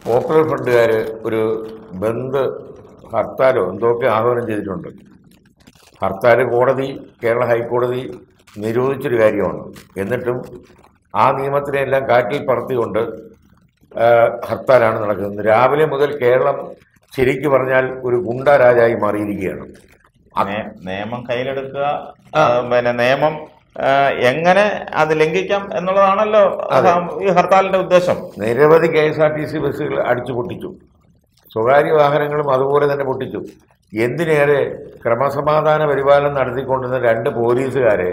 Popular ഫ്രണ്ടുകാർ ഒരു ബന്ദ് ഹർത്താലോ എന്തൊക്കെ ആഹ്വാനം ചെയ്തിട്ടുണ്ട്. ഹർത്താൽ കോടതി, കേരള ഹൈക്കോടതി നിരോധിച്ചൊരു കാര്യമാണ്. എന്നിട്ടും ആ നിയമത്തിനെല്ലാം കാറ്റിൽ പറത്തിക്കൊണ്ട് ഹർത്താലാണ് നടക്കുന്നത്. രാവിലെ മുതൽ കേരളം ശരിക്കു പറഞ്ഞാൽ ഒരു ഗുണ്ട രാജായി മാറിയിരിക്കുകയാണ്. നിയമം കയ്യിലെടുക്കുക, നിയമം എങ്ങനെ അത് ലംഘിക്കാം എന്നുള്ളതാണല്ലോ ഈ ഹർത്താലിന്റെ ഉദ്ദേശം. നിരവധി KSRTC ബസ്സുകൾ അടിച്ചു പൊട്ടിച്ചു, സ്വകാര്യ വാഹനങ്ങളും അതുപോലെ തന്നെ പൊട്ടിച്ചു. എന്തിനേറെ ക്രമസമാധാന പരിപാലനം നടത്തിക്കൊണ്ടിരുന്ന 2 പോലീസുകാരെ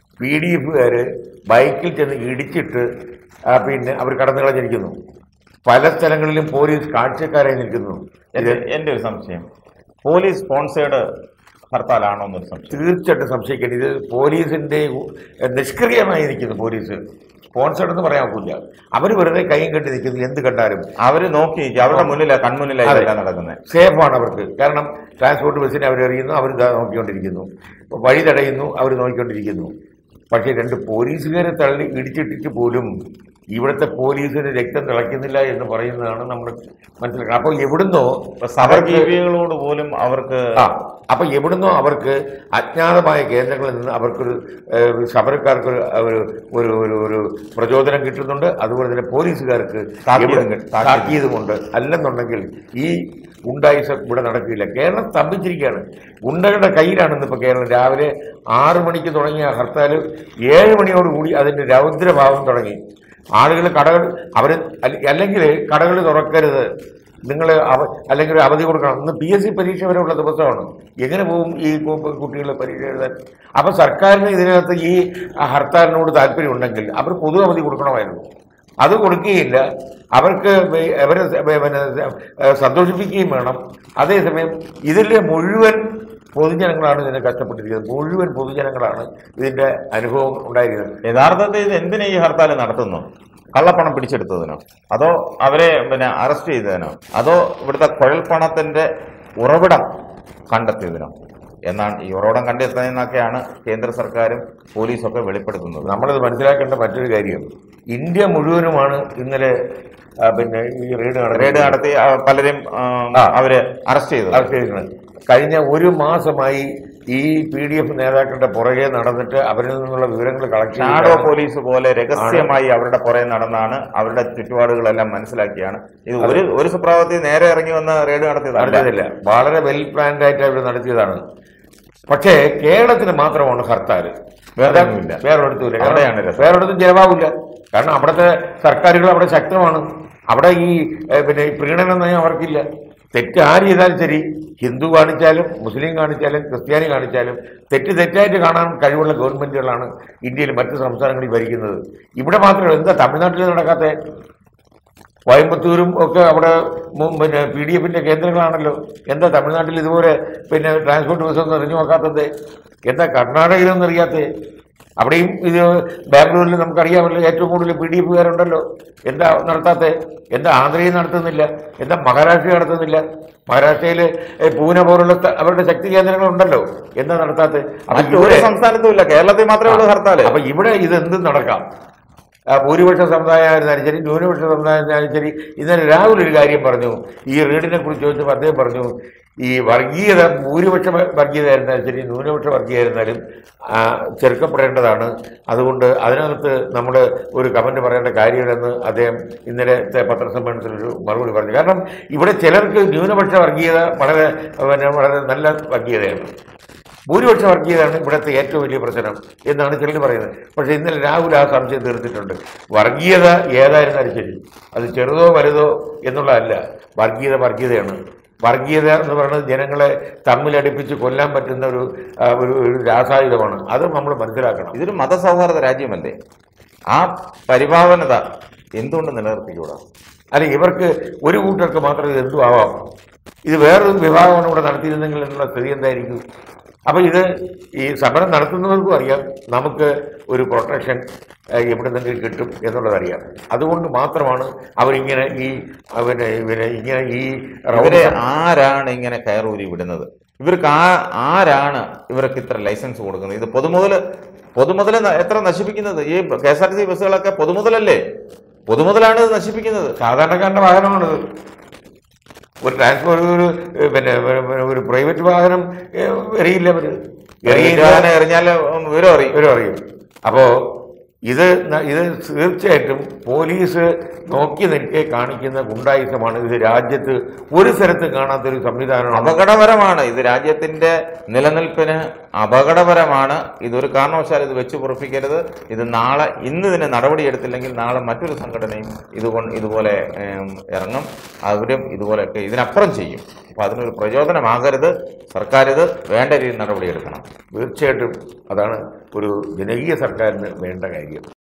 PDF ബൈക്കിൽ ചെന്ന് ഇടിച്ചിട്ട് പിന്നെ അവർ കടന്നു കളഞ്ഞിരിക്കുന്നു. പല സ്ഥലങ്ങളിലും പോലീസ് കാഴ്ചക്കാരായി നിൽക്കുന്നു. എന്റെ ഒരു സംശയം, പോലീസ് സ്പോൺസേഡ് ഹർത്താലാണോ എന്നൊരു സംശയം. തീർച്ചയായിട്ടും സംശയിക്കേണ്ടി. ഇത് പോലീസിന്റെ നിഷ്ക്രിയമായി നിൽക്കുന്നു. പോലീസ് സ്പോൺസേഡ് എന്ന് പറയാൻ ഒക്കില്ല. അവർ വെറുതെ കൈയും കെട്ടി നിൽക്കുന്നു. എന്ത് കണ്ടാലും അവർ നോക്കി അവരുടെ മുന്നിലാണ്, കൺമുന്നിലാണ് നടക്കുന്നത്. സേഫാണ് അവർക്ക്. കാരണം ട്രാൻസ്പോർട്ട് ബസ്സിനെ അവരെറിയുന്നു, അവർ നോക്കിക്കൊണ്ടിരിക്കുന്നു. വഴി തടയുന്നു, അവർ നോക്കിക്കൊണ്ടിരിക്കുന്നു. പക്ഷേ 2 പോലീസുകാരെ തള്ളി ഇടിച്ചിട്ടിട്ട് പോലും ഇവിടുത്തെ പോലീസിന് രക്തം തിളയ്ക്കുന്നില്ല എന്ന് പറയുന്നതാണ് നമ്മൾ മനസ്സിലാക്കുന്നത്. അപ്പോൾ എവിടുന്നോ സമരജീവികളോട് പോലും അവർക്ക് എവിടുന്നോ അവർക്ക് അജ്ഞാതമായ കേന്ദ്രങ്ങളിൽ നിന്ന് അവർക്കൊരു സമരക്കാർക്ക് ഒരു ഒരു പ്രചോദനം കിട്ടുന്നുണ്ട്. അതുപോലെ തന്നെ പോലീസുകാർക്ക് താക്കീതുമുണ്ട്. അല്ലെന്നുണ്ടെങ്കിൽ ഈ ഗുണ്ടായിസം ഇവിടെ നടക്കില്ല. കേരളം സ്തംഭിച്ചിരിക്കുകയാണ്. ഗുണ്ടകളുടെ കയ്യിലാണെന്ന് ഇപ്പോൾ കേരളം. രാവിലെ 6 മണിക്ക് തുടങ്ങിയ ഹർത്താൽ 7 മണിയോടുകൂടി അതിൻ്റെ രൗദ്രഭാവം തുടങ്ങി. ആളുകൾ കടകൾ അല്ലെങ്കിൽ കടകൾ തുറക്കരുത്, നിങ്ങൾ അല്ലെങ്കിൽ ഒരു അവധി കൊടുക്കണം. ഇന്ന് PSC പരീക്ഷ വരെ ഉള്ള ദിവസമാണ്. എങ്ങനെ പോകും ഈ കുട്ടികൾ പരീക്ഷ എഴുതാൻ? അപ്പം സർക്കാരിന് ഇതിനകത്ത് ഈ ഹർത്താലിനോട് താല്പര്യമുണ്ടെങ്കിൽ അവർ പൊതു അവധി കൊടുക്കണമായിരുന്നു. അത് കൊടുക്കുകയില്ല. അവർക്ക് അവരെ സന്തോഷിപ്പിക്കുകയും വേണം. അതേസമയം ഇതിലെ മുഴുവൻ പൊതുജനങ്ങളാണ് ഇതിനെ കഷ്ടപ്പെട്ടിരിക്കുന്നത്. മുഴുവൻ പൊതുജനങ്ങളാണ് ഇതിന്റെ അനുഭവം ഉണ്ടായിരിക്കുന്നത്. യഥാർത്ഥത്തിൽ ഇത് എന്തിനാ ഈ ഹർത്താൽ നടത്തുന്നു? കള്ളപ്പണം പിടിച്ചെടുത്തതിനോ, അതോ അവരെ അറസ്റ്റ് ചെയ്തതിനോ, അതോ ഇവിടുത്തെ കുഴൽപ്പണത്തിന്റെ ഉറവിടം കണ്ടെത്തിയതിനോ എന്നാണ്? ഈ ഉറവിടം കണ്ടെത്തുന്നതെന്നൊക്കെയാണ് കേന്ദ്ര സർക്കാരും പോലീസൊക്കെ വെളിപ്പെടുത്തുന്നത്. നമ്മളത് മനസ്സിലാക്കേണ്ട മറ്റൊരു കാര്യം, ഇന്ത്യ മുഴുവനുമാണ് ഇന്നലെ ഈ റെയ്ഡ് നടത്തി പലരും അവര് അറസ്റ്റ് ചെയ്തത്. കഴിഞ്ഞ 1 മാസമായി ഈ PDF നേതാക്കളുടെ പുറകെ നടന്നിട്ട് അവരിൽ നിന്നുള്ള വിവരങ്ങൾ കളക്ട് ഷാഡോ പോലീസ് പോലെ രഹസ്യമായി അവരുടെ പുറകെ നടന്നാണ്, അവരുടെ ചുറ്റുപാടുകളെല്ലാം മനസ്സിലാക്കിയാണ് ഇത് ഒരു സുപ്രഭാതത്തിൽ നേരെ ഇറങ്ങി വന്ന് റെയ്ഡ് നടത്തിയതല്ല. വളരെ വെൽ പ്ലാൻഡ് ആയിട്ട് അവർ നടത്തിയതാണ്. പക്ഷേ കേരളത്തിന് മാത്രമാണ് ഹർത്താൽ, വേറൊരിടത്തും ജലമാവില്ല. കാരണം അവിടുത്തെ സർക്കാരുകൾ അവിടെ ശക്തമാണ്. അവിടെ ഈ പ്രീണന നയം അവർക്കില്ല. തെറ്റ് ആര് ചെയ്താലും ശരി, ഹിന്ദു കാണിച്ചാലും മുസ്ലിം കാണിച്ചാലും ക്രിസ്ത്യാനി കാണിച്ചാലും തെറ്റായിട്ട് കാണാൻ കഴിവുള്ള ഗവൺമെന്റുകളാണ് ഇന്ത്യയിൽ മറ്റ് സംസ്ഥാനങ്ങളിൽ ഭരിക്കുന്നത്. ഇവിടെ മാത്രമേ എന്താ തമിഴ്നാട്ടിൽ നടക്കാത്ത? കോയമ്പത്തൂരും ഒക്കെ അവിടെ PDF കേന്ദ്രങ്ങളാണല്ലോ. എന്താ തമിഴ്നാട്ടിൽ ഇതുപോലെ ട്രാൻസ്പോർട്ട് ബസ്സൊന്നും എറിഞ്ഞു നോക്കാത്തത്? എന്താ കർണാടകയിലൊന്നും അറിയാത്തത്? അവിടെയും ഇത് ബാംഗ്ലൂരിൽ നമുക്കറിയാമല്ലോ, ഏറ്റവും കൂടുതൽ PDF എന്താ നടത്താത്തത്? എന്താ ആന്ധ്രയിൽ നടത്തുന്നില്ല? എന്താ മഹാരാഷ്ട്രയിൽ നടത്തുന്നില്ല? മഹാരാഷ്ട്രയിൽ പൂനെ പോലുള്ള അവരുടെ ശക്തി കേന്ദ്രങ്ങളുണ്ടല്ലോ, എന്താ നടത്താത്തത്? ഒരു സംസ്ഥാനത്തും ഇല്ല, കേരളത്തിൽ മാത്രമേ ഉള്ളൂ ഹർത്താൽ. അപ്പൊ ഇവിടെ ഇതെന്തും നടക്കാം. ഭൂരിപക്ഷ സമുദായമായിരുന്നാലും ശരി, ന്യൂനപക്ഷ സമുദായമായിരുന്നാലും ശരി. ഇന്നലെ രാഹുൽ ഒരു കാര്യം പറഞ്ഞു, ഈ റീഡിനെ കുറിച്ച് ചോദിച്ചപ്പോൾ അദ്ദേഹം പറഞ്ഞു, ഈ വർഗീയത ഭൂരിപക്ഷ വർഗീയതയായിരുന്നാലും ശരി, ന്യൂനപക്ഷ വർഗീയമായിരുന്നാലും ചെറുക്കപ്പെടേണ്ടതാണ്. അതുകൊണ്ട് അതിനകത്ത് നമ്മൾ ഒരു കമൻറ്റ് പറയേണ്ട കാര്യമില്ലെന്ന് അദ്ദേഹം ഇന്നലത്തെ പത്രസമ്മേളനത്തിലൊരു മറുപടി പറഞ്ഞു. കാരണം ഇവിടെ ചിലർക്ക് ന്യൂനപക്ഷ വർഗീയത വളരെ നല്ല വർഗീയതയാണ്, ഭൂരിപക്ഷ വർഗീയതയാണ് ഇവിടുത്തെ ഏറ്റവും വലിയ പ്രശ്നം എന്നാണ് ചിലർ പറയുന്നത്. പക്ഷേ ഇന്നലെ രാഹുൽ ആ സംശയം തീർത്തിട്ടുണ്ട്. വർഗീയത ഏതായിരുന്നാലും ശരി, അത് ചെറുതോ വലുതോ എന്നുള്ളതല്ല, വർഗീയതയാണ്. വർഗീയത എന്ന് പറയുന്നത് ജനങ്ങളെ തമ്മിലടിപ്പിച്ച് കൊല്ലാൻ പറ്റുന്ന ഒരു രാസായുധമാണ്. അത് നമ്മൾ മനസ്സിലാക്കണം. ഇതൊരു മതസൗഹാർദ്ദ രാജ്യമല്ലേ? ആ പരിഭാവനത എന്തുകൊണ്ട് നിലനിർത്തിക്കൂടാ? അല്ല, ഇവർക്ക് ഒരു കൂട്ടർക്ക് മാത്രം ഇത് എന്തും ആവാം. ഇത് വേറൊരു വിഭാഗമാണ് ഇവിടെ നടത്തിയിരുന്നെങ്കിൽ എന്നുള്ള സ്ഥിതി എന്തായിരിക്കും? അപ്പം ഇത് ഈ സമരം നടത്തുന്നവർക്കും അറിയാം നമുക്ക് ഒരു പ്രൊട്ടക്ഷൻ എവിടെ നിന്നെങ്കിലും കിട്ടും എന്നുള്ളതറിയാം. അതുകൊണ്ട് മാത്രമാണ് അവരിങ്ങനെ ആരാണ് ഇങ്ങനെ കയറൂരി വിടുന്നത്? ഇവർക്ക് ആരാണ് ഇവർക്ക് ഇത്ര ലൈസൻസ് കൊടുക്കുന്നത്? ഇത് പൊതുമുതൽ എത്ര നശിപ്പിക്കുന്നത്? ഈ KSRTC ബസ്സുകളൊക്കെ പൊതുമുതലല്ലേ? പൊതുമുതലാണ് ഇത് നശിപ്പിക്കുന്നത്. സാധാരണക്കാരന്റെ വാഹനമാണിത്. ഒരു ട്രാൻസ്പോർട്ട് ഒരു പ്രൈവറ്റ് വാഹനം എറിയില്ല. എറിഞ്ഞാൽ വിവരം അറിയും. അപ്പോ ഇത് തീർച്ചയായിട്ടും പോലീസ് നോക്കി നിൽക്കെ കാണിക്കുന്ന ഗുണ്ടായുസമാണ്. ഇത് രാജ്യത്ത് ഒരു സ്ഥലത്തും കാണാത്തൊരു സംവിധാനമാണ്. അപകടപരമാണ്. ഇത് രാജ്യത്തിന്റെ നിലനിൽപ്പിന് അപകടപരമാണ്. ഇതൊരു കാരണവശാലും ഇത് വെച്ച് പൊറപ്പിക്കരുത്. ഇത് ഇന്ന് ഇതിന് നടപടിയെടുത്തില്ലെങ്കിൽ നാളെ മറ്റൊരു സംഘടനയും ഇതുപോലെ ഇറങ്ങും. അവരും ഇതുപോലെയൊക്കെ ഇതിനപ്പുറം ചെയ്യും. അപ്പൊ അതിനൊരു പ്രചോദനമാകരുത്. സർക്കാർ ഇത് വേണ്ട രീതിയിൽ നടപടിയെടുക്കണം. തീർച്ചയായിട്ടും അതാണ് ഒരു ജനകീയ സർക്കാരിന് വേണ്ട കാര്യം.